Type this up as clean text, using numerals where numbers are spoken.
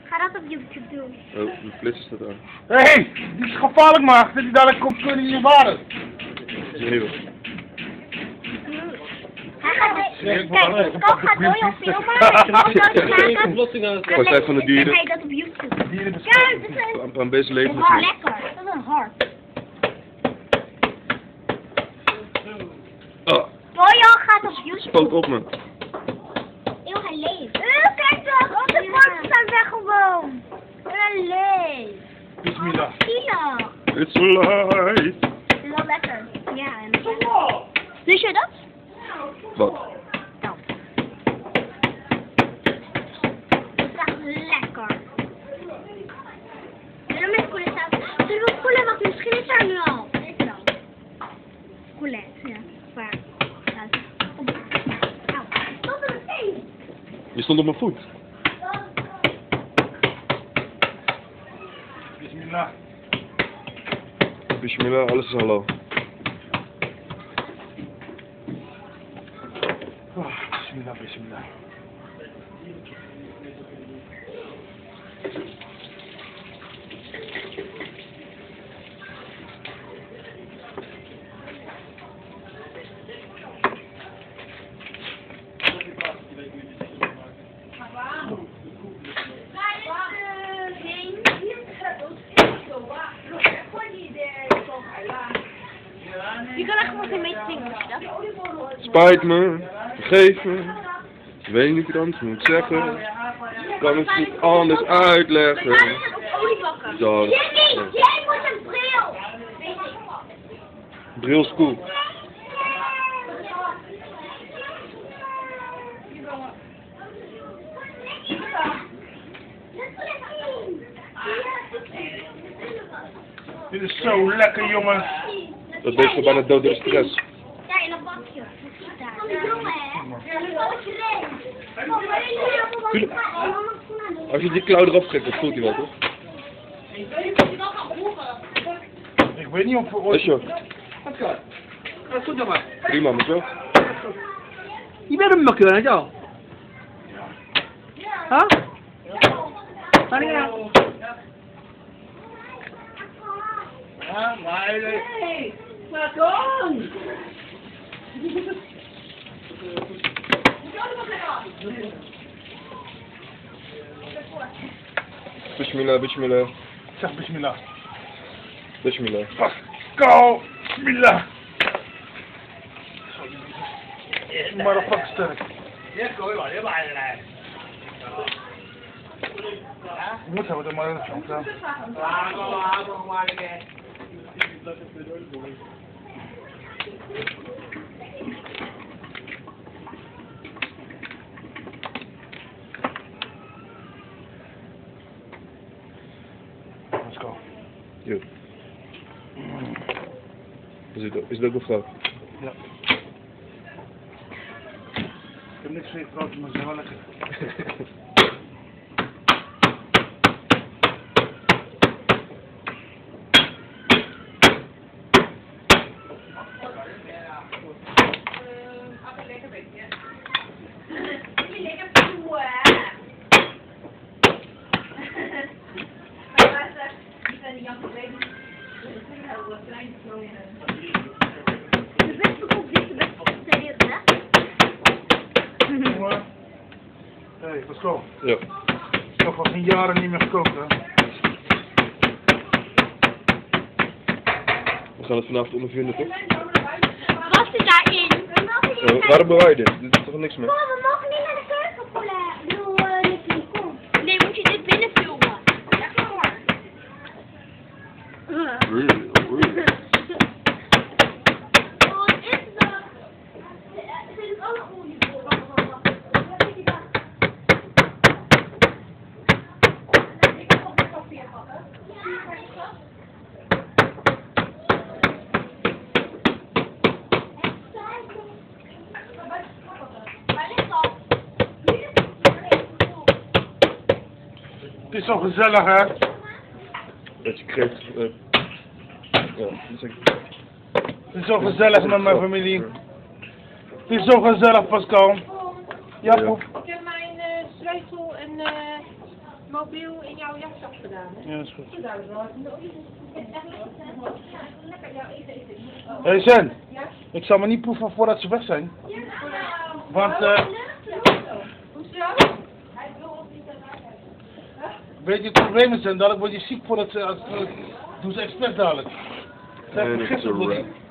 Ga dat op YouTube doen. Oh, de flits staat aan. Hé, die is gevaarlijk maar, dat die dadelijk komt kunnen in je water. Heel. Hij gaat kijk, Pascal gaat Dojo filmen en foto's maken. Kwaliteit van de dieren. En hij dat op YouTube. Dierenbescherming. Kijk, dat is Aan deze leven. een hart. Lekker. Dat is een hart. Oh, Dojo gaat op YouTube. spook op me. Heel hij leeft. Kijk toch, onze foto's zijn weg gewoon. Hij leeft. Bismillah. Zielig. It's alive. Het is wel lekker. Ja, en lust je dat? Wat? Dat. Het is echt lekker. Zullen we met poulet saus? Zullen we poulet, want misschien is er nu al. Is er al. Poulet, ja. Waar? Stop er meteen. Je stond op mijn voet. Bismillah. Bismillah, alles is halal. Bismillah, bismillah. Je kan echt gewoon geen meter zingen, dat? Spijt me, vergeef me. Ik weet niet wat ik anders moet zeggen. Ik kan het niet anders uitleggen. Dan. Jij moet een bril! Bril is cool. Dit is zo lekker, jongen. Dat beest is bijna dood door de stress. Ja, in een bakje. Als je die klauw eraf trekt, dan voelt hij wel, toch? Ik weet niet of we Is ooit... je? Goed jongen. Prima, moet wel. Je bent hem nog kunnen, joh. Huh? Waar is hij? Ja, maar... Hey, maar kom! Bismillah, bismillah. Zeg bismillah. Bismillah. Pascal, bismillah. Maar een pak sterk. Je moet hebben dat maar een film. Let's go. Yo. Is het ook een vrouw? Ja. Ik heb niks tegen vrouwtje, maar ze zijn wel lekker. De beste kop is de beste kop, serieus, hè? Jongen. Hé, Pascal. Ja. Ik heb al geen jaren niet meer gekookt, hè. We gaan het vanavond ondervinden, toch? Wat zit daarin? Waarom bewaar je dit? Dit is toch niks meer? We mogen niet naar de keuken, Polet. Ik bedoel, Nicky, kom. Nee, moet je dit binnen filmen. Echt maar. Really? Wat is dat? Dit is ook goed. Het is zo gezellig, hè. Dat je kreeft... ja, dat is echt... Het is zo gezellig met mijn familie. Het is zo gezellig, Pascal. Ja, poep. Ik heb mijn sleutel en mobiel in jouw jaszak gedaan, hè? Ja, dat is goed. Ja, dat is wel. Hé Zen, ik zal me niet proeven voordat ze weg zijn. Want, weet je, het probleem is, Zen, dadelijk word je ziek voordat ze, doen ze expres dadelijk. En het is een wrap.